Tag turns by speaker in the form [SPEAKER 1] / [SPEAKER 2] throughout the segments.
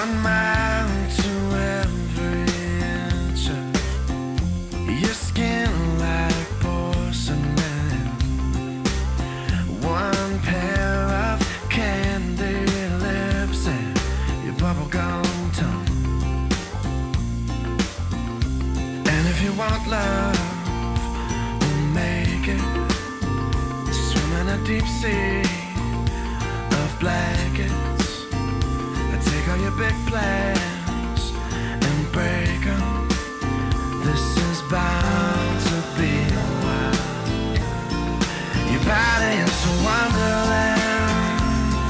[SPEAKER 1] 1 mile to every inch of your skin like porcelain. 1 pair of candy lips and your bubblegum tongue. And if you want love, we'll make it. Swim in a deep sea of blankets. Take all your big plans and break them. This is bound to be a while. Your body is a wonderland.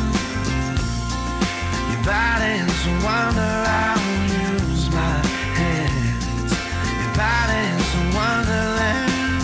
[SPEAKER 1] Your body is a wonder. I'll use my hands. Your body is a wonderland.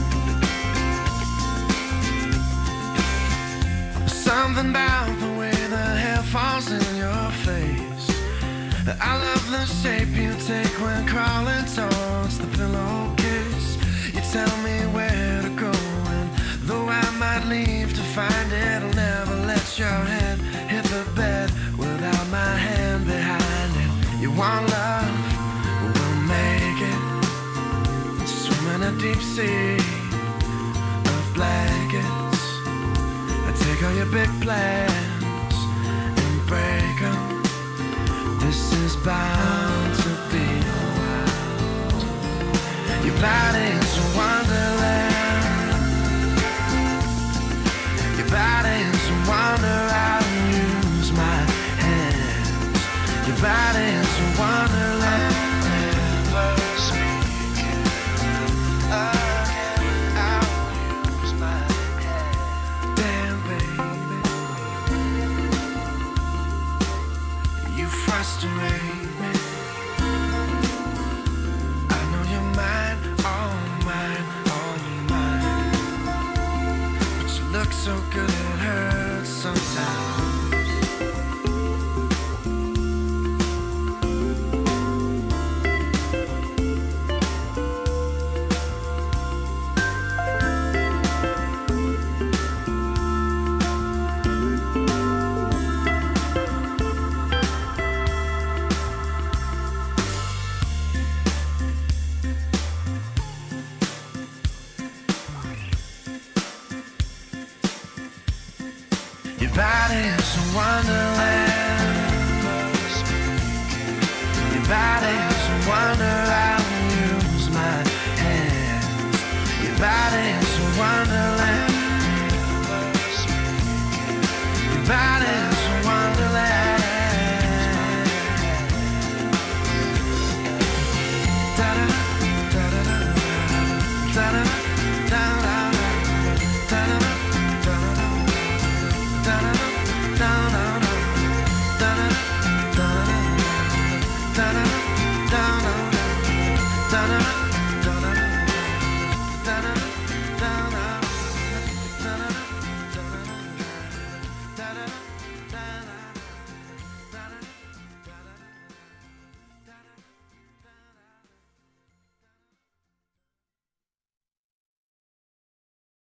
[SPEAKER 1] Something about the way the hair falls in your face. I love the shape you take when crawling towards the pillowcase. You tell me where to go, and though I might leave to find it, I'll never let your head hit the bed without my hand behind it. You want love? We'll make it. Swim in a deep sea of blankets. Take all your big plans and break them. This is bound to be a while. Your body is a wonderland. Your body is a wonder. I'll use my hands. Your body is a wonderland. Never speaking again. I'll use my hands. Damn, baby, you frustrate